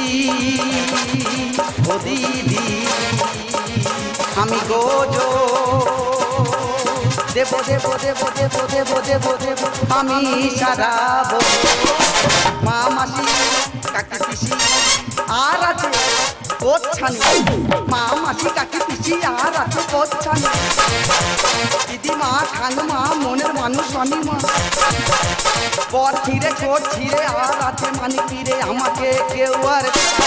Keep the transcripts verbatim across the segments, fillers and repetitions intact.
ও দিদি আমি গোজো দেব দেব দেব দেব দেব দেব দেব আমি সারাবো মা মাসি কাকি পিসি আর আছে কোচ্ছানি মা মাসি কাকি পিসি আর আছে কোচ্ছানি দিদিমা ঠাকুমা মনের মানুষ আমি মা পর ছিঁড়ে কোট ছিঁড়ে আর আছে মানি ফিরে আমাকে কেউ আর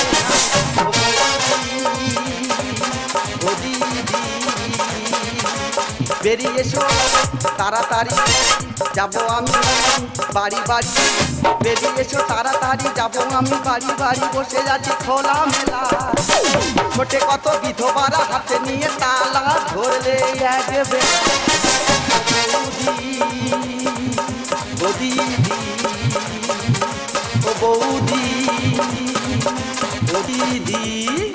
বেরিয়ে এসো তাড়াতাড়ি যাবো আমি বাড়ি বাড়ি বেরিয়ে এসো তাড়াতাড়ি যাবো আমি বাড়ি বাড়ি বসে যাচ্ছি খোলা মেলা ছোটে কত বিধবারা হাতে নিয়ে তালা ধরলে একবে ও দিদি ও বৌদি ও দিদি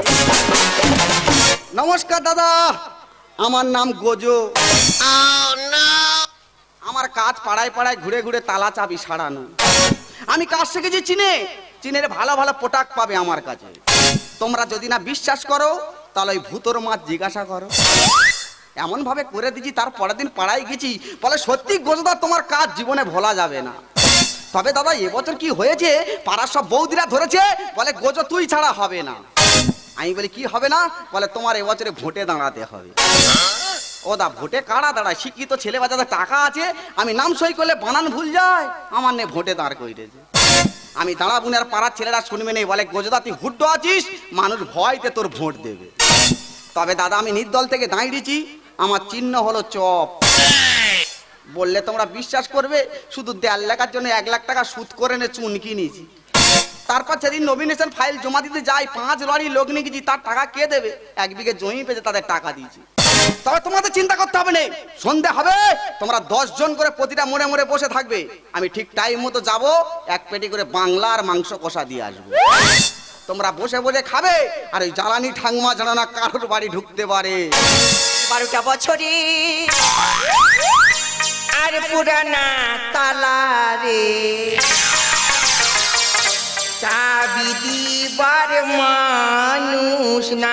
নমস্কার দাদা আমার নাম গোজো আমার কাজ পাড়ায় পাড়ায় ঘুরে ঘুরে তালা চাবি সারানো আমি কাজ শিখেছি চীনে চীনের ভালো ভালো পোটাক পাবে আমার কাছে তোমরা যদি না বিশ্বাস করো তাহলে ওই ভূতর মাছ জিজ্ঞাসা করো এমন ভাবে করে দিচ্ছি তার পরের দিন পাড়ায় গেছি বলে সত্যি গোজোদা তোমার কাজ জীবনে ভোলা যাবে না তবে দাদা এবছর কি হয়েছে পাড়ার সব বৌদিরা ধরেছে বলে গোজো তুই ছাড়া হবে না আমি বলি কি হবে না বলে তোমার এবছরে ভোটে দাঁড়াতে হবে ও দা ভোটে কারা দাঁড়ায় শিক্ষিত ছেলে বাচ্চাদের টাকা আছে আমি নাম সই করলে বানান ভুল যায় আমার নে ভোটে দাঁড় করেছে আমি দাঁড়াবো আর পাড়ার ছেলেরা শুনবে নেই বলে গোজোদা তুই হুড্ডো আছিস মানুষ ভয়তে তোর ভোট দেবে তবে দাদা আমি নির্দল থেকে দাঁড়িয়েছি আমার চিহ্ন হলো চপ বললে তোমরা বিশ্বাস করবে শুধু দেড় লাখের জন্য এক লাখ টাকা সুদ করে নে চুনকি নিয়েছি তারপর সেদিন নমিনেশন ফাইল জমা দিতে যাই পাঁচ লরি লোক নিয়ে গেছি তার টাকা কে দেবে এক বিঘে জমি পেয়েছে তাদের টাকা দিয়েছি তবে তোমাদের চিন্তা করতে হবে না সন্ধ্যা হবে তোমরা দশ জন করে প্রতিটা মোড়ে মোড়ে বসে থাকবে আমি ঠিক টাইম মতো যাবো এক পেটি করে বাংলার মাংস কষা দিয়ে আসবো তোমরা বসে বসে খাবে আর ওই জ্বালানি ঠাংমা জানা না কারোর বাড়ি ঢুকতে পারে বারোটা বছরে আর পুরানা তালা রে চাবি দিবার মানুষ না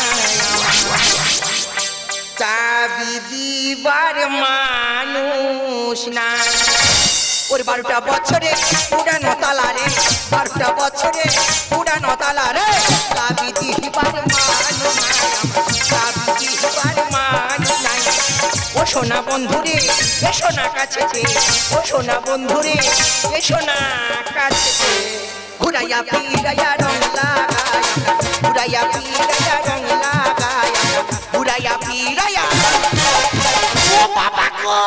চাবি দিবার মানুষ না ওর বারোটা বছরে পুরানো তালা রে বারোটা বছরে পুরানো তালা রে চাবি দিবার মানুষ চাবি দিবার মানুষ নাই ও সোনা বন্ধুরে এ সোনা কাছে ও সোনা বন্ধুরে এ সোনা কাছে ঘুরাইয়া ফিরাইয়া রং লাগায়া ঘুরাইয়া ফিরাইয়া রং লাগায়া ঘুরাইয়া ফিরাইয়া ও বাবা গো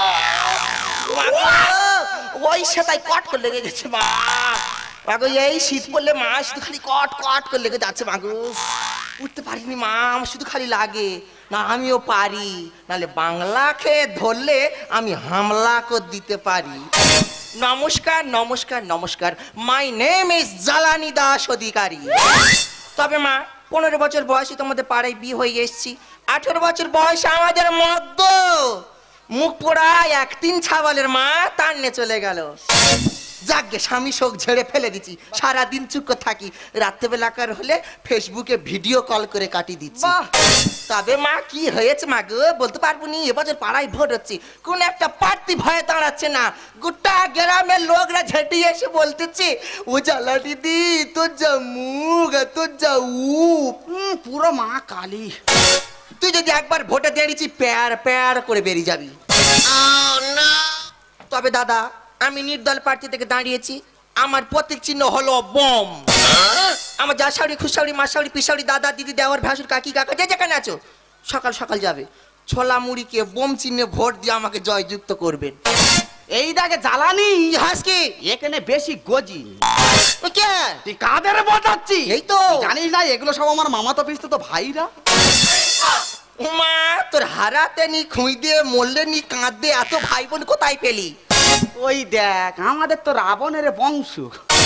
ওই সেটাই কট করে লেগে গেছে মা মাগো এই শীত পড়লে মা শুধু খালি কট কট করে লেগে যাচ্ছে মাগো উঠতে পারিনি মা আমার শুধু খালি লাগে না আমিও পারি নাহলে বাংলাকে ধরলে আমি হামলা করে দিতে পারি নমস্কার নমস্কার নমস্কার মাই নেম ইজ জ্বালানি দাস অধিকারী তবে মা পনেরো বছর বয়সে তোমাদের পাড়ায় বিয়ে হয়ে এসেছি আঠেরো বছর বয়সে আমাদের মদ্য মুখ পোড়া এক তিন ছাবালের মা টান্নে চলে গেল যাকগে স্বামী শোক ঝেড়ে ফেলে দিচ্ছি সারাদিন চুপ করে থাকি রাত্রেবেলাকার হলে ফেসবুকে ভিডিও কল করে কাটি দিচ্ছি তবে মা কি হয়েছে মা গো বলতে পারবো নি এবছর পাড়ায় ভোট হচ্ছে কোন একটা প্রার্থী ভয়ে দাঁড়াচ্ছে না গোটা গ্রামের লোকরা ঝেঁটিয়ে এসে বলতেছে ও জ্বালা দিদি তোর যা মুখ তোর যা উপ পুরো মা কালী তুই যদি একবার ভোটে দাঁড়িয়েছি প্যার প্যার করে বেরিয়ে যাবি তবে দাদা আমি নির্দল প্রার্থী থেকে দাঁড়িয়েছি আমার প্রতীক চিহ্ন হলো বম আমার জাশাউরি খুশাউরি মাসাউরি পিসাউরি দাদা দিদি দেওয়ার ভাসুর কাকি কাকা যে যেখানে আছো সকাল সকাল যাবে ছোলা মুড়িকে বোম চিহ্নে ভোট দিয়ে আমাকে জয়যুক্ত করবেন এই দাগে জ্বালানি হাসকি এখানে বেশি গজি কে তুই কাদের বোঝাচ্ছি এই তো জানিস না এগুলো সব আমার মামাতো পিসতো তো ভাইরা উমা তোর হারাতে নি খুঁই দিয়ে মরলে নি কাঁদবে এত ভাই বোন কোথায় পেলি ওই দেখ আমাদের তো রাবণের বংশ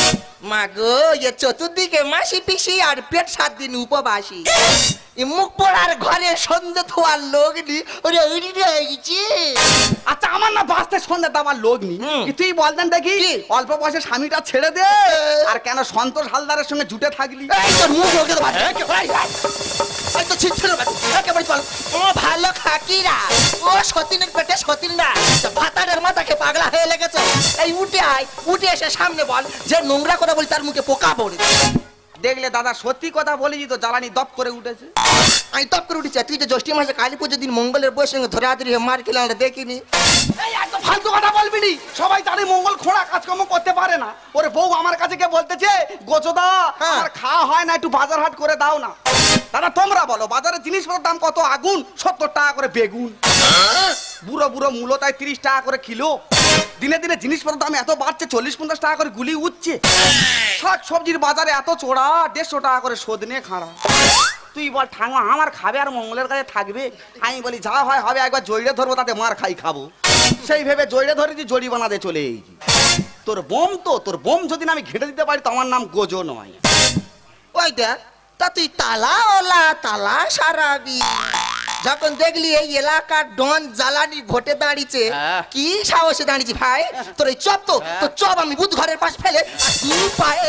মা গো এ চতুর্দিকে মাসি পিসি আর পেট সাত দিন উপবাসী এ মুখ পড়ার ঘরে সন্ধ্যে থোয়ার লোক নি ওরে ওইটি হয়ে গেছি। আচ্ছা আমার না বাঁচতে সন্ধ্যে দেওয়ার লোক নি তুই বলতেন দেখি অল্প বয়সে স্বামীটা ছেড়ে দে আর কেন সন্তোষ হালদারের সঙ্গে জুটে থাকলি? এই তোর মুখ ওকে তো ভালো এই তো ছিচ্ছিল একেবারে চল ও ভালো খাকিরা ও সতীনের পেটে সতীন না ভাতারের মাথাকে পাগলা হয়ে লেগেছে। এই উঠে আয় উঠে এসে সামনে বল যে নোংরা কথা বলি তার মুখে পোকা পড়ে। দেখলে দাদা সত্যি কথা বলেছি তো জ্বালানি দপ করে উঠেছে। আমি তপ করে উঠেছি তুই তো জ্যৈষ্ঠ মাসে কালী পুজোর দিন মঙ্গলের বইয়ের সঙ্গে ধরে আদরি মার খেলে আমরা দেখিনি। এই একদম ফালতু কথা বলবি নি সবাই জানে মঙ্গল খোঁড়া কাজকর্ম করতে পারে না। ওরে বউ আমার কাছে কে বলতেছে গোচদা আমার খাওয়া হয় না একটু বাজার হাট করে দাও না। দাদা তোমরা বলো বাজারে জিনিসপত্রের দাম কত আগুন সত্তর টাকা করে বেগুন বুড়ো বুড়ো মূলো তাই তিরিশ টাকা করে কিলো। দিনে দিনে জিনিসপত্রের দাম এত বাড়ছে চল্লিশ পঞ্চাশ টাকা করে গুলি উঠছে। শাক সবজির বাজারে এত চোড়া দেড়শো টাকা করে সদনে খাড়া। তুই বল ঠাঙ্গা আমার খাবে আর মঙ্গলের কাছে থাকবে? আমি বলি যা হয় হবে একবার জড়িয়ে ধরবো তাতে মার খাই খাবো। সেই ভেবে জড়িয়ে ধরেছি জড়ি বানাতে চলে এসেছি। তোর বোম তো তোর বোম যদি না আমি ঘেটে দিতে পারি তো আমার নাম গোজো নয়। ওই দেখ তা তুই তালা ওলা তালা সারাবি যখন দেখলি এই এলাকার ডন জ্বালানি ভোটে দাঁড়িয়েছে কি সাহসে দাঁড়িয়েছি ভাই তোর এই চপ তো তোর চপ আমি বুধ ঘরের পাশে ফেলে দুই পায়ে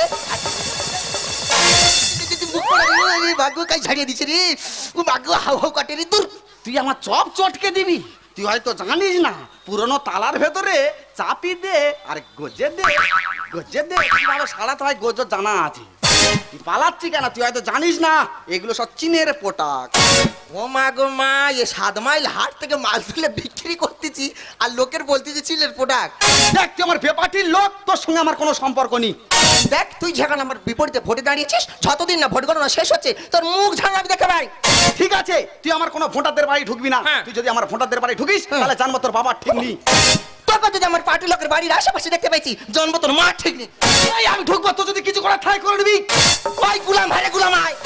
ভাগ্য কাজ ছাড়িয়ে দিচ্ছে রে ভাগ্য হাউ হাউ কাটে রে দূর। তুই আমার চপ চটকে দিবি? তুই হয়তো জানিস না পুরনো তালার ভেতরে চাপি দে আর গজে দে গজে দে কিভাবে সারাতে হয় গোজো জানা আছে। তুই পালাচ্ছি কেন? তুই হয়তো জানিস না এগুলো সব চীনের পোটাক। ও মা গো মা এ সাত মাইল হাট থেকে মাল তুলে বিক্রি করতেছি আর লোকের বলতেছি চীনের পোটাক। দেখ তুই আমার বেপাটির লোক তোর সঙ্গে আমার কোনো সম্পর্ক নেই। দেখ তুই যেখানে আমার বিপরীতে ভোটে দাঁড়িয়েছিস যতদিন না ভোট গণনা শেষ হচ্ছে তোর মুখ ঝাড়াবি দেখে ভাই। ঠিক আছে তুই আমার কোনো ভোটারদের বাড়ি ঢুকবি না। তুই যদি আমার ভোটারদের বাড়ি ঢুকিস তাহলে জানবো তোর বাবা ঠিক নেই। তোকে যদি আমার পার্টি লোকের বাড়ির আশেপাশে দেখতে পাইছি জন্ম তোর মা ঠিক নেই। আমি ঢুকবো তো যদি কিছু করার ট্রাই করে নিবি। ওই গুলাম ভাই গুলাম আয়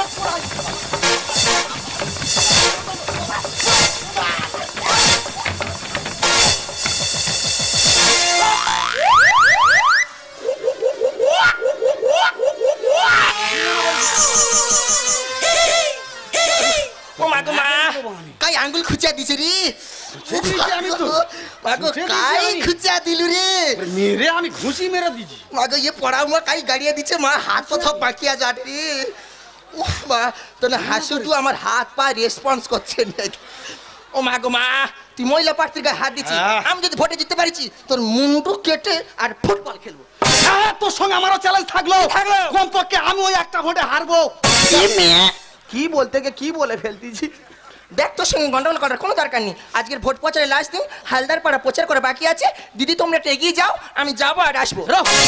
ও মা গো মা কাই আঙ্গুল খুঁচিয়া দিছে রে আমি তো মাগো কাই খুঁচিয়া দিলু রে মেরে আমি ঘুষি মেরে দিছি। মাগো ये পড়াও মা কাই গাড়িয়া দিছে মা হাত তো সব বাকিয়া যাট রে উফ মা তোর হাসুটু আমার হাত পা রেসপন্স করছে না। ও মা গো মা তুই মহিলা প্রার্থীর গায়ে হাত দিচ্ছি আমি যদি ভোটে জিততে পারিছি তোর মুন্ডু কেটে আর ফুটবল খেলবো। হ্যাঁ তোর সঙ্গে আমারও চ্যালেঞ্জ থাকলো কমপক্ষে আমি ওই একটা ভোটে হারবো। কি বলতে গে কি বলে ফেলতেছি। দেখ তোর সঙ্গে গন্ডগোল করার কোনো দরকার নেই। আজকের ভোট প্রচারে লাস্ট দিন হালদার পাড়া প্রচার করে বাকি আছে। দিদি তোমরা একটু এগিয়ে যাও আমি যাবো আর আসবো।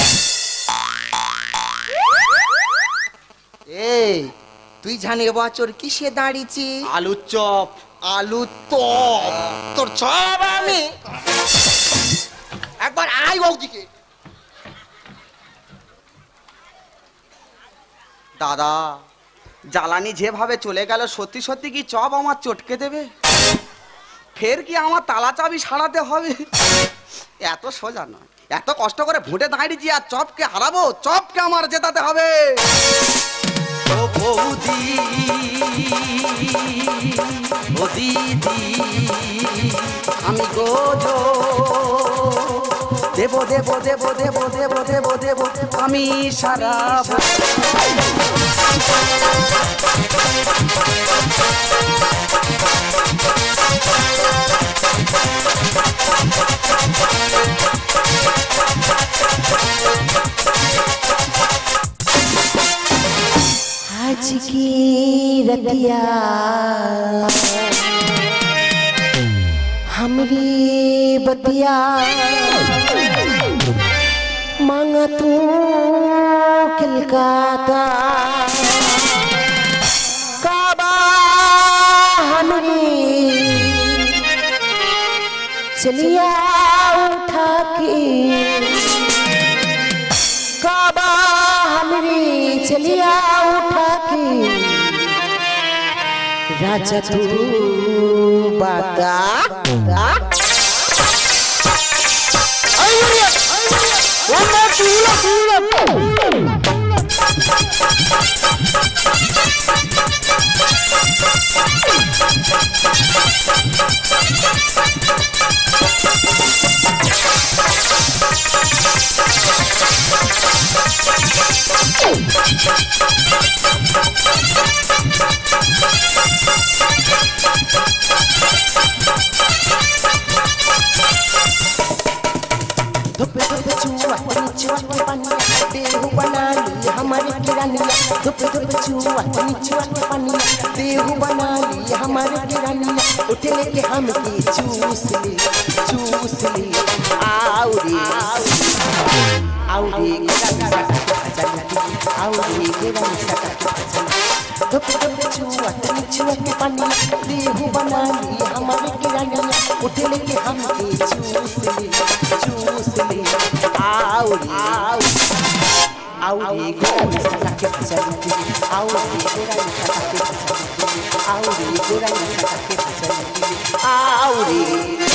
এই তুই জানি এবছর কিসে দাঁড়িয়েছি? আলুর চপ। আলু চপ তোর চপ আমি একবার আই ওদিকে। দাদা জ্বালানি যেভাবে চলে গেল সত্যি সত্যি কি চপ আমার চটকে দেবে? ফের কি আমার তালা চাবি সারাতে হবে? এত সোজা নয়। এত কষ্ট করে ভোটে দাঁড়িয়েছি আর চপকে হারাবো? চপকে আমার জেতাতে হবে। ও বৌদি ও দিদি আমি গোজো দেব দেব দেব দেব দেব দেব দেব আমি সারা आज की रतिया हमरी बतिया मांगा तू किलकाता काबा हमरी चलिया उठा के काबा हमरी चलिया उठा के राजा तू बाता One more, two, two, धुप धुप चुआ नीचुआ के पनिया देहु बना ली हमारे किरानिया धुप धुप चुआ नीचुआ के पनिया देहु बना ली हमारे किरानिया उठ लेके हम की चूस ली चूस ली आओ रे आओ रे गिरा सटा के भजन आओ रे गिरा सटा के भजन धुप धुप चुआ नीचुआ के पनिया देहु बना ली हमारे किरानिया उठ लेके हम की चूस ली चूस ली आओ रे आओ आओ रे गोरा सटा के भजन आओ रे गोरा सटा के भजन आओ रे गोरा सटा के भजन आओ रे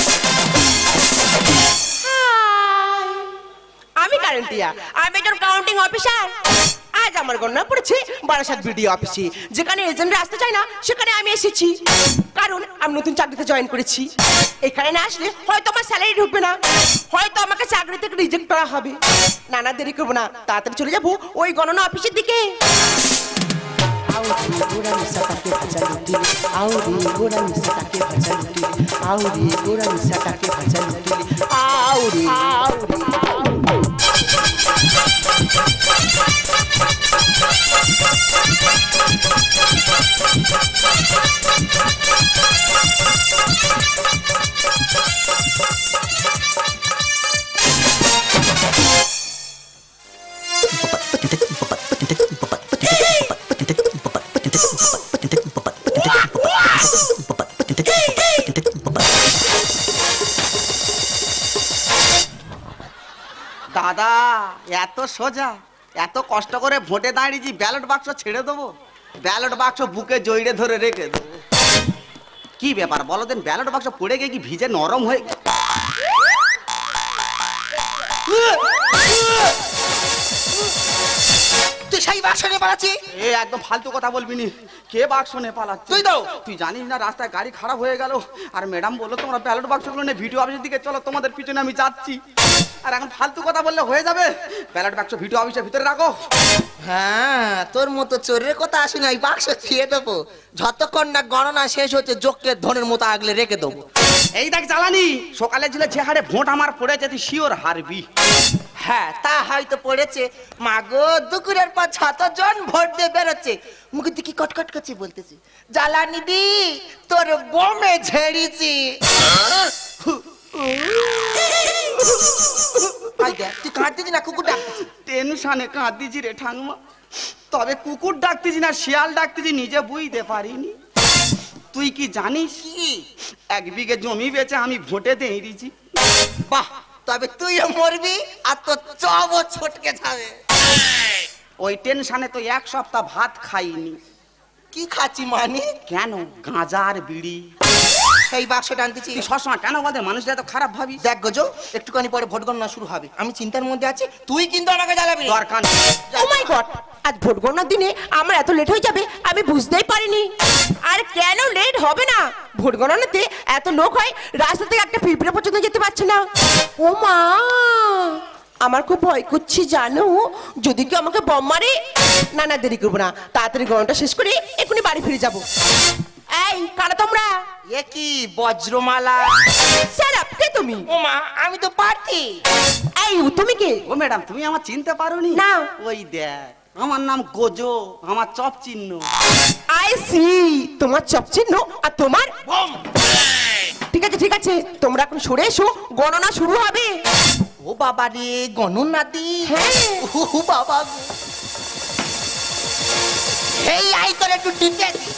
আমি কারেন্টিয়া আমি একজন কাউন্টিং অফিসার আজ আমার গণনা পড়েছে বারাসাত বিডিও অফিসে যেখানে এজেন্টরা আসতে চায় না সেখানে আমি এসেছি কারণ আমি নতুন চাকরিতে জয়েন করেছি এখানে না আসলে হয়তো আমার স্যালারি ঢুকবে না হয়তো আমাকে চাকরি থেকে রিজেক্ট করা হবে না না দেরি করব না তাড়াতাড়ি চলে যাব ওই গণনা অফিসের দিকে आओ रे गोरा सटा के भजन आओ रे गोरा सटा के भजन आओ रे गोरा सटा के भजन आओ रे आओ रे দাদা এত সোজা এত কষ্ট করে ভোটে দাঁড়িয়েছি ব্যালট বাক্স ছেড়ে দেবো ব্যালট বাক্স বুকে জড়িয়ে ধরে রেখে দেবো কি ব্যাপার বলো দেন ব্যালট বাক্স পড়ে গিয়ে কি ভিজে নরম হয়ে তুই সেই বাক্স নিয়ে পালাচ্ছি এ একদম ফালতু কথা বলবি নি কে বাক্স নিয়ে পালাচ্ছে তুই দাও তুই জানিস না রাস্তায় গাড়ি খারাপ হয়ে গেল আর ম্যাডাম বললো তোমরা ব্যালট বাক্সগুলো নিয়ে ভিডিও অফিসের দিকে চলো তোমাদের পিছনে আমি যাচ্ছি আর এখন ফালতু কথা বললে হয়ে যাবে ব্যালট বাক্স ভিডিও অফিসের ভিতরে রাখো হ্যাঁ তোর মতো চোরের কথা আসে না এই বাক্স ছুঁয়ে দেবো যতক্ষণ না গণনা শেষ হচ্ছে যোগকে ধনের মতো আগলে রেখে দেবো এই দেখ জ্বালানি সকালে ছিল যে হারে ভোট আমার পড়েছে তুই শিওর হারবি হ্যাঁ তা হয়তো পড়েছে মাগো দুপুরের পর ছতজন ভোট দিয়ে বেরোচ্ছে মুখে দিকে কটকট করছে বলতেছে জ্বালানি দি তোর বোমে ঝেড়েছি তুই কাঁদতেছি না কুকুর ডাকতেছি টেনশনে কাঁদতেছি রে ঠাকুমা তবে কুকুর ডাকতেছি না শিয়াল ডাকতেছি নিজে বুঝতে পারিনি তুই কি জানিস কি এক বিঘে জমি বেচে আমি ভোটে দিয়েছি বাহ তবে তুইও মরবি আর তোর চবও ছটকে যাবে ওই টেনশনে তো এক সপ্তাহ ভাত খাইনি কি খাচ্ছি মানে কেন গাঁজার বিড়ি এই বাক্সটা আনতেছি তুই সবসময় কেন বলতে মানুষরা তো খারাপ ভাবি দেখ গজো একটুখানি পরে ভোট গণনা শুরু হবে আমি চিন্তার মধ্যে আছি তুই কিন্তু আমাকে জ্বালাবি না। দরকার ও মাই গড আজ ভোট গণনার দিনে আমার এত লেট হয়ে যাবে আমি বুঝতেই পারিনি আর কেন লেট হবে না ভোট গণনাতে এত লোক হয় রাস্তা থেকে একটা পিঁপড়ে পর্যন্ত যেতে পারছে না ও মা আমার খুব ভয় করছে জানো যদি কেউ আমাকে বম মারে না না দেরি করবো না তাড়াতাড়ি গণনাটা শেষ করে এখনই বাড়ি ফিরে যাবো এই কারা তোমরা এ কি বজ্রমালা স্যার কে তুমি ও মা আমি তো প্রার্থী এই তুমি কে ও ম্যাডাম তুমি আমার চিনতে পারোনি না। ওই দেখ আমার নাম গোজো আমার চপ চিহ্ন আই সি তোমার চপ চিহ্ন আর তোমার বম ঠিক আছে ঠিক আছে তোমরা এখন সরে এসো গণনা শুরু হবে ও বাবা রে গণনা দি হ্যাঁ। ও বাবা গো এই আই করে একটু ডিটে দি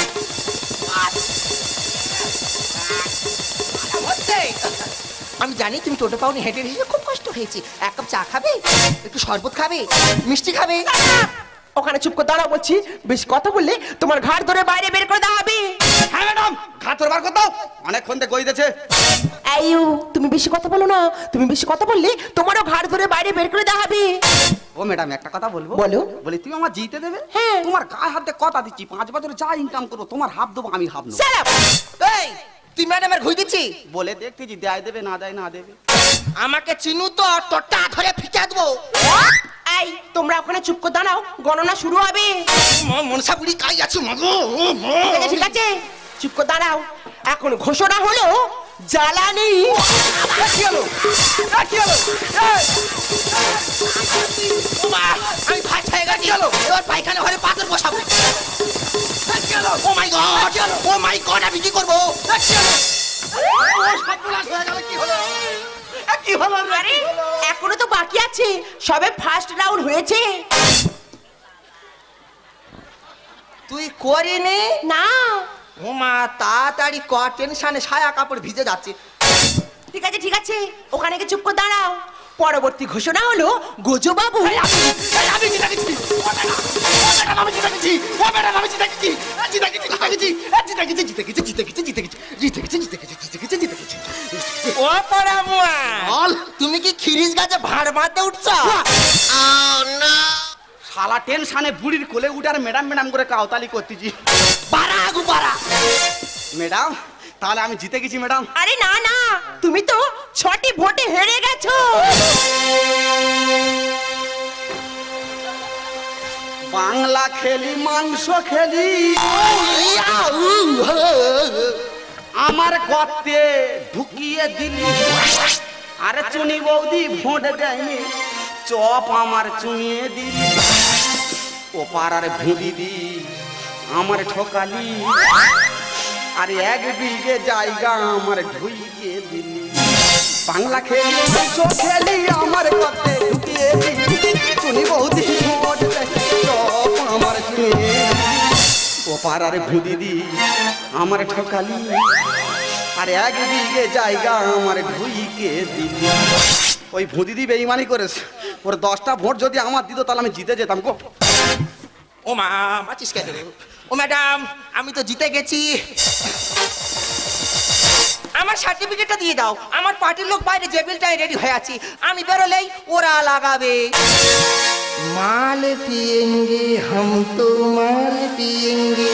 আমি জানি তুমি টোটো পাওনি হেঁটে হেঁটে খুব কষ্ট হয়েছে এক কাপ চা খাবে একটু শরবত খাবে মিষ্টি খাবে ওখানে চুপ করে দাঁড়াও বলছি বেশি কথা বললে তোমার ঘাড় ধরে বাইরে বের করে দেওয়া হবে হ্যাঁ ম্যাডাম ঘাত বার করতাও অনেকক্ষণ থেকে গইতেছে আইউ তুমি বেশি কথা বলো না তুমি বেশি কথা বললে তোমারও ঘাড় ধরে বাইরে বের করে দেওয়া হবে ও ও ম্যাডাম একটা কথা বলবো? বলো। বলি তুমি আমার জিতে দেবে? হ্যাঁ। তোমার গায়ে হাতে কথা দিচ্ছি, পাঁচ বছরে যা ইনকাম করবো তোমার হাফ দেবো, আমি হাফ নেবো। Shut up! এই তুই ম্যাডামের ঘুই দিচ্ছি? বলে দেখতেছি দেয় দেবে না দেয় না দেবে। আমাকে চিনু তো তোরটা ধরে ফিকে দেবো। এই তোমরা ওখানে চুপ করে দাঁড়াও, গণনা শুরু হবে। মনসা বুড়ি কাই আছে মাগো। ঠিক আছে ঠিক আছে, চুপ করে দাঁড়াও। এখন ঘোষণা হলো জ্বালানি। কি হলো? কি হলো? আমি ভাত খেয়ে গেছি, এবার পায়খানা ঘরে পাথর বসাবো। ও মাই গড, ও মাই গড, আমি কি করবো? কি হলো? আরে এখনো তো বাকি আছে, সবে ফার্স্ট রাউন্ড হয়েছে। তুই করিনি? না। ও মা তাড়াতাড়ি কর, টেনশনে সায়া কাপড় ভিজে যাচ্ছে। ঠিক আছে ঠিক আছে, ওখানে গিয়ে চুপ করে দাঁড়াও। পরবর্তী ঘোষণা হলো গোজো বাবু। আমি জিতে গেছি, আমি জিতে গেছি, ও ম্যাডাম আমি জিতে গেছি, জিতে গেছি, জিতে গেছি, জিতে গেছি, জিতে গেছি, জিতে গেছি, জিতে গেছি, জিতে গেছি, জিতে গেছি, জিতে গেছি, জিতে গেছি। ও পরামুয়া, তুমি কি খিরিস গাছে ভাড় মারতে উঠছো? শালা টেনশনে বুড়ির কোলে উঠে আর ম্যাডাম ম্যাডাম করে কাউতালি করতেছি। বাড়া আগু বাড়া। ম্যাডাম তাহলে আমি জিতে গেছি ম্যাডাম। আরে না না, তুমি তো ছটি ভোটে হেরে গেছো। বাংলা খেলি মাংস খেলি, আমার গর্তে ঢুকিয়ে দিলি। আরে চুনি বৌদি ভোট দেয়নি, চপ আমার চুমিয়ে দিলি। ও পাড়ার ভুঁড়ি দি আমার ঠকালি, আরে এক বিঘে জায়গা আমার ঢুকিয়ে দিলি। বাংলা খেলি মাংস খেলি, আমার গর্তে ঢুকিয়ে দিলি। চুনি বৌদি ভোট দেয়নি, চপ আমার চুমিয়ে দিলি। ও পাড়ার ভুঁড়ি দি আমার ঠকালি, আরে এক বিঘে জায়গা আমার ঢুকিয়ে দিলি। ওই ভুঁদি বেঈমানি করেছে, ওর দশটা ভোট যদি আমার দিত তাহলে আমি জিতে যেতাম গো। ও মা মাচিস কেন? ও ম্যাডাম আমি তো জিতে গেছি, আমার সার্টিফিকেটটা দিয়ে দাও। আমার পার্টির লোক বাইরে জেবিলটাই রেডি হয়ে আছে, আমি বেরোলেই ওরা লাগাবে। মাল পিয়েঙ্গে হাম তো মাল পিয়েঙ্গে,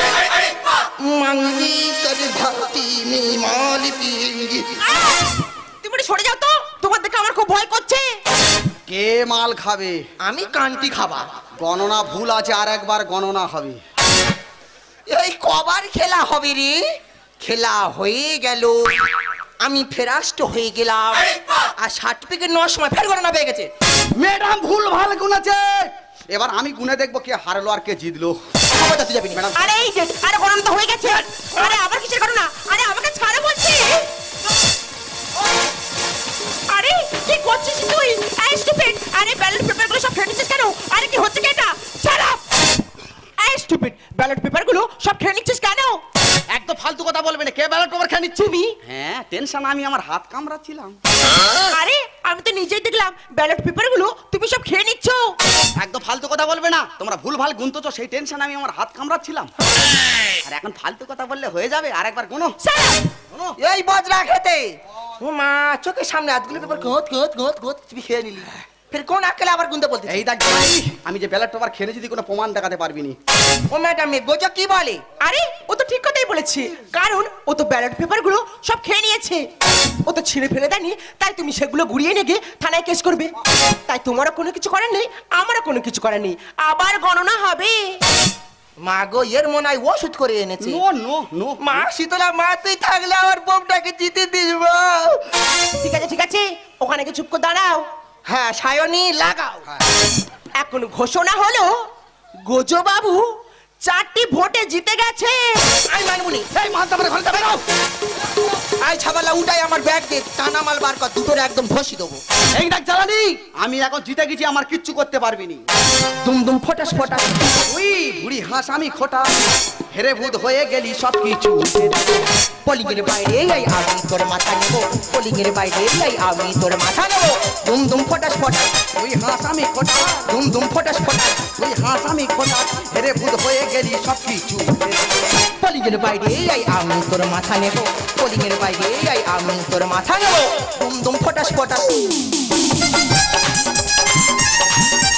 মাংবি তোর ভাতি মে মাল পিয়েঙ্গে। তুমি সরে যাও তো, তোমার দেখে আমার খুব ভয় করছে। কে মাল খাবে? আমি কান্তি খাবার। গণনা ভুল আছে, আর একবার গণনা হবে। এই কবার খেলা হবে রে? খেলা হয়ে গেল, আমি ফেরাস্ট হয়ে গেলাম, আর সার্টিফিকেট নেওয়ার সময় ফের গণনা পেয়ে গেছে। ম্যাডাম ভুল ভাল গুনেছে, এবার আমি গুনে দেখবো কে হারলো আর কে জিতলো। খবরদার তুই যাবি না ম্যাডাম। আরে এই যে, আরে গণনা তো হয়ে গেছে। আরে আবার কিসের গণনা? আরে আমাকে ছাড়ো বলছি। আরে কি করছিস তুই? এই স্টুপিড, আরে ব্যালট পেপারগুলো সব খেয়ে নিচ্ছিস কেন? আরে কি হচ্ছে কি এটা? Shut up! এই স্টুপিড, ব্যালট পেপারগুলো সব খেয়ে নিচ্ছিস কেন? একদম ফালতু কথা বলবে না। কে ব্যালট পেপার খেয়ে নিচ্ছে? তুমি? হ্যাঁ টেনশন, আমি আমার হাত কামড়াচ্ছিলাম। আরে আমি তো নিজেই দেখলাম ব্যালট পেপারগুলো তুমি সব খেয়ে নিচ্ছো। একদম ফালতু কথা বলবে না। তোমরা ভুল ভাল গুনতেছো, সেই টেনশন আমি আমার হাত কামড়াচ্ছিলাম। আর এখন ফালতু কথা বললে হয়ে যাবে? আরেকবার গুনো। Shut up! এই বজরা খেতে, ও মা চোখের সামনে হাতগুলো পেপার গোত গোত গোত গোত তুমি খেয়ে নিলি, ফের কোন আকেলে আবার গুনতে বলতে? এই দেখ ভাই, আমি যে ব্যালট পেপার খেয়ে যদি কোনো প্রমাণ দেখাতে পারবি নি। ও ম্যাডাম এ গোজো কি বলে? আরে ও তো ঠিক কথাই বলেছে, কারণ ও তো ব্যালট পেপারগুলো সব খেয়ে নিয়েছে। ও তো ছিঁড়ে ফেলে দেয়নি, তাই তুমি সেগুলো ঘুরিয়ে নিয়ে গিয়ে থানায় কেস করবে। তাই তোমারও কোনো কিছু করার নেই, আমারও কোনো কিছু করার নেই। আবার গণনা হবে। মা গো এর মনে হয় ওষুধ করে এনেছে। নো নো নো মা শীতলা মা তুই থাকলে আমার বোমটাকে জিতে দিব। ঠিক আছে ঠিক আছে, ওখানে গিয়ে চুপ করে দাঁড়াও। হ্যাঁ সায়নী লাগাও। এখন ঘোষণা হলো গোজো বাবু চারটি ভোটে জিতে গেছে। আই মানবুনি, এই মালটা পরে ঘন্টা বেরো। আই ছাবালা উঠাই আমার ব্যাগ দে, টানা মাল বার কর, দুটোরে একদম ধসি দেবো। এই দেখ জ্বালানি, আমি এখন জিতে গেছি, আমার কিচ্ছু করতে পারবি নি। দুম দুম ফটাস ফটাস। ওই বুড়ি হাঁস আমি খোটা, হেরে ভূত হয়ে গেলি সব কিছু। পলিংয়ের বাইরে এই আমি তোর মাথা নেব, পলিংয়ের বাইরে এই আমি তোর মাথা নেব। দুম দুম ফটাস ফটাস, ওই হাঁস আমি খোটা, দুম দুম ফটাস ফটাস। ওই হাঁস আমি খোটা, হেরে ভূত হয়ে গেলি সব কিছু। পলিংয়ের বাইরে এই আমি তোর মাথা নেব, পলিংয়ের বাইরে এই আমি তোর মাথা নেব। দুম দুম ফটাস ফটাস।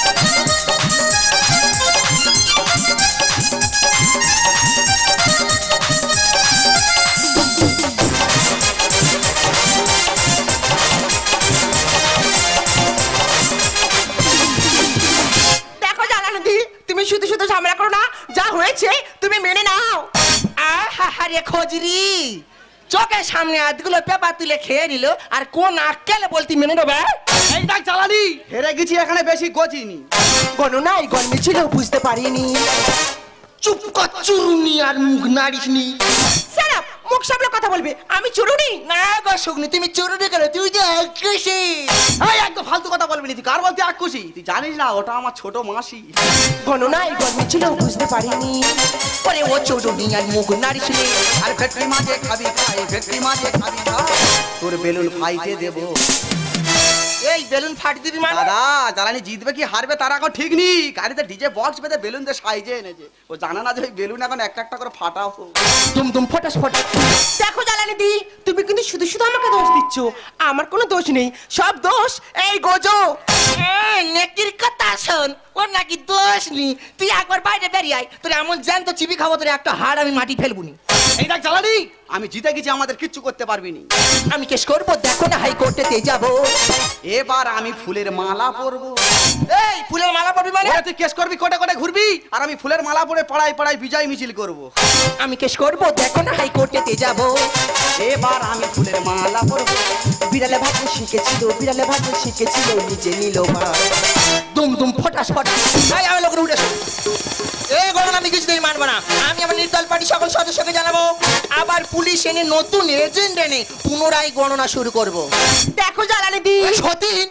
শুধু ঝামেলা করো না, যা হয়েছে তুমি মেনে নাও। আহা রে খজরি, চোখের সামনে আধগুলো পেপার তুলে খেয়ে নিল, আর কোন আক্কেলে বলতি মেনে নেবে? এই দেখ জ্বালানি, হেরে গেছি এখানে বেশি গজিনি। গণনায় গন্ডি ছিল বুঝতে পারিনি। চুপ কর চুরুনি, আর মুখ নাড়িসনি। সারা মুখ সামলে কথা বলবে, আমি চুরুনি না গো শুকনি, তুমি চুরুনি কেন? তুই যে খুশি। এই একদম ফালতু কথা বলবি না, তুই কার বলতে আকুশি? তুই জানিস না ওটা আমার ছোট মাসি। গণনায় গন্ডি ছিল বুঝতে পারিনি। ওরে ও চুরুনি আর মুখ নাড়িসনি। আর ভেটকি মাঝে খাবি খাই, ভেটকি মাঝে খাবি খাই, তোর বেলুন ফাইতে দেবো। এই বেলুন ফাটি দিবি মানে? দাদা জ্বালানি জিতবে কি হারবে তার এখন ঠিক নেই। গাড়িতে ডিজে বক্স বেঁধে বেলুন দিয়ে সাইজে এনেছে, ও জানে না যে ওই বেলুন এখন একটা একটা করে ফাটাও। তুম তুম ফটাস ফটাস। দেখো জ্বালানি দি, তুমি কিন্তু শুধু শুধু আমাকে দোষ দিচ্ছ। আমার কোনো দোষ নেই, সব দোষ এই গোজো। নেকির কথা শোন, ওর নাকি দোষ নি। তুই একবার বাইরে বেরিয়ে আয়, তোর এমন জ্যান্ত চিবি খাবো, তোর একটা হাড় আমি মাটি ফেলবুনি। এই দেখ জ্বালানি, আমি জিতে গেছি, আমাদের কিচ্ছু করতে পারবি নি। আমি কেস করবো, দেখো না হাইকোর্টেতে যাবো। এবার আমি ফুলের মালা পরবো। এই ফুলের মালা পরবি মানে? ওরে তুই কেস করবি, কোটে কোটে ঘুরবি, আর আমি ফুলের মালা পরে পাড়ায় পাড়ায় বিজয় মিছিল করবো। আমি কেস করবো, দেখো না হাইকোর্টেতে যাবো। এবার আমি ফুলের মালা পরবো। বিড়ালে ভাগ্য শিখেছিল, বিড়ালে ভাগ্য শিখেছিল, নিজে নিল মা। দুম দুম ফটাস ফটাস। এই আমি লোকের উঠে এই গণনা আমি কিছুতেই মানবো না। আমি আমার নির্দল পার্টি সকল সদস্যকে জানাবো, আবার পুলিশ এনে নতুন এজেন্ট এনে পুনরায় গণনা শুরু করবো। দেখো জ্বালানি দি, সতীন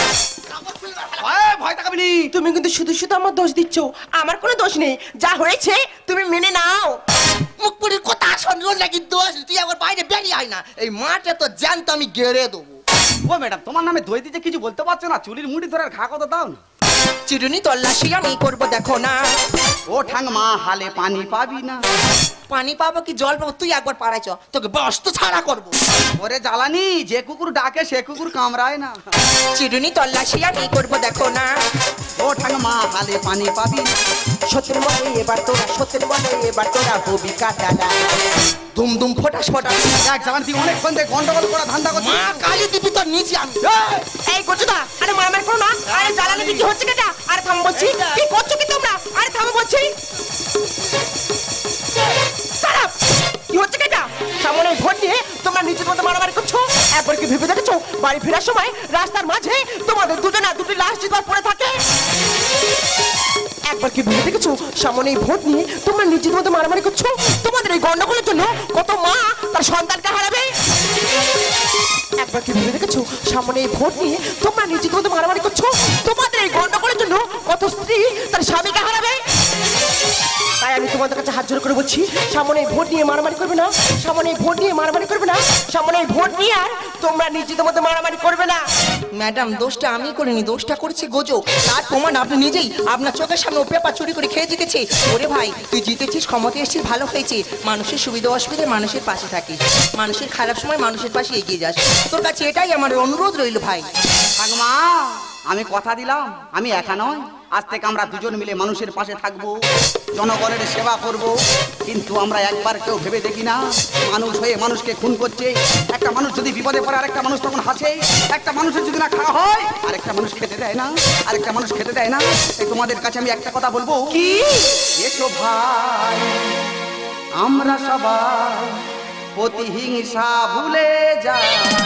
ভয় দেখাবি নি। তুমি কিন্তু শুধু শুধু আমার দোষ দিচ্ছ। আমার কোনো দোষ নেই, যা হয়েছে তুমি মেনে নাও। মুখ পুরি কথা শুনলো নাকি দোষ? তুই একবার বাইরে বেরিয়ে আয় না, এই মাঠে তো জ্যান্ত আমি গেড়ে দেবো। ও ম্যাডাম, তোমার নামে দই দিতে কিছু বলতে পারছো না? চুলির মুড়ি ধরে ঘা কত দাও না। চিরুনি তল্লাশি আমি করবো, দেখো না। ও ঠাংমা, হালে পানি পাবি না। পানি পাবো কি জল পাবো? তুই একবার পাড়ায় চ, তোকে বস্ত ছাড়া করবো। ওরে জ্বালানি, যে কুকুর ডাকে সে কুকুর কামড়ায় না। চিরুনি তল্লাশি আমি করবো, দেখো না। ও ঠাংমা, হালে পানি পাবি না। সত্যের বলে এবার তোরা, সত্যের বলে এবার তোরা হবি কাটালা। দুম দুম ফটাস ফটাস। দেখ জ্বালানি, তুই অনেকক্ষণ থেকে গন্ডগোল করা ধান্দা করছিস। মা কালী দিবি তোর নিচে আমি। এই গোজুদা, আরে মারামারি করো না। আরে জ্বালানি দি কি হচ্ছে কেটা? আরে থামো বলছি, কি করছো কি তোমরা? আরে থামো বলছি। সারা কি হচ্ছে কেটা? সামনে ভোট নিয়ে তোমরা নিজের মতো মারামারি করছো। একবার কি ভেবে দেখেছো বাড়ি ফেরার সময় রাস্তার মাঝে তোমাদের দুজনা দুটি লাশ চিৎকার পড়ে থাকে? একবার কি ভেবে দেখেছো সামনে ভোট নিয়ে তোমরা নিজের মতো মারামারি করছো? তোমাদের এই গন্ডগোলের জন্য কত মা তার সন্তানকে হারাবে। একবার কি ভেবে দেখেছো সামনে ভোট নিয়ে তোমরা নিজের মতো মারামারি করছো? তোমাদের এই গন্ডগোলের জন্য কত স্ত্রী তার স্বামীকে হারাবে। তাই আমি তোমাদের কাছে হাত জোর করে বলছি, সামনে ভোট নিয়ে মারামারি করবে না, সামনে ভোট নিয়ে মারামারি করবে না, সামনে ভোট নিয়ে আর তোমরা নিজেদের মধ্যে মারামারি করবে না। ম্যাডাম, দোষটা আমি করিনি, দোষটা করেছে গোজো। তার প্রমাণ আপনি নিজেই আপনার চোখের সামনে ও পেপার চুরি করে খেয়ে জিতেছে। ওরে ভাই, তুই জিতেছিস, ক্ষমতা এসেছিস, ভালো হয়েছে। মানুষের সুবিধা অসুবিধায় মানুষের পাশে থাকিস, মানুষের খারাপ সময় মানুষের পাশে এগিয়ে যাস। তোর কাছে এটাই আমার অনুরোধ রইল ভাই। ঠাকুমা, আমি কথা দিলাম, আমি একা নয়, আজ থেকে আমরা দুজন মিলে মানুষের পাশে থাকবো, জনগণের সেবা করব। কিন্তু আমরা একবার কেউ ভেবে দেখি না, মানুষ হয়ে মানুষকে খুন করছে। একটা মানুষ যদি বিপদে পড়ে আরেকটা মানুষ তখন হাসে। একটা মানুষের যদি না খাওয়া হয় আরেকটা মানুষ খেতে দেয় না, আরেকটা মানুষ খেতে দেয় না। এই তোমাদের কাছে আমি একটা কথা বলবো, কি? এসো ভাই, আমরা সবাই প্রতিহিংসা ভুলে যাই।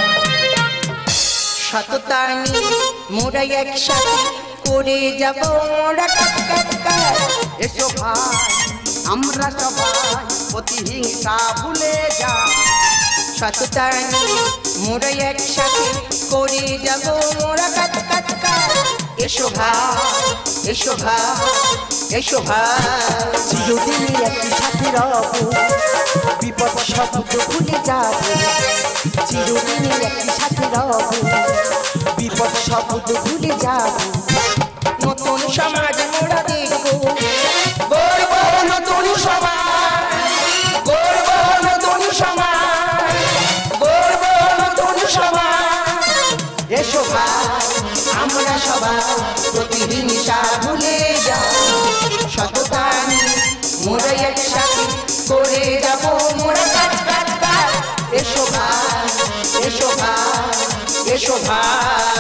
সততা নিয়ে মোরা একসাথে করে যাব মোরা কাট কাট কাট। এসো ভাই, আমরা সবাই প্রতিহিংসা ভুলে যাই। সততা নিয়ে মোরা একসাথে করে যাব মোরা কাট কাট কাট। এসো ভাই, এসো ভাই, এসো ভাই। চিরদিনই একই সাথে রব, বিপদ শব্দ ভুলে যাব। চিরদিনই একই সাথে রব, বিপদ শব্দ ভুলে যাব। নতুন সমাজ মোরা দেখবো, গর্ব নতুন সমাজ, গর্ব নতুন সমাজ, গর্ব নতুন সমাজ। এসো ভাই, আমরা সবাই প্রতিহিংসা ভুলে যাই। সততা নিয়ে মোরা একসাথে করে যাব মোরা কাজ কাজ কাজ। এসো ভাই, এসো ভাই, এসো ভাই।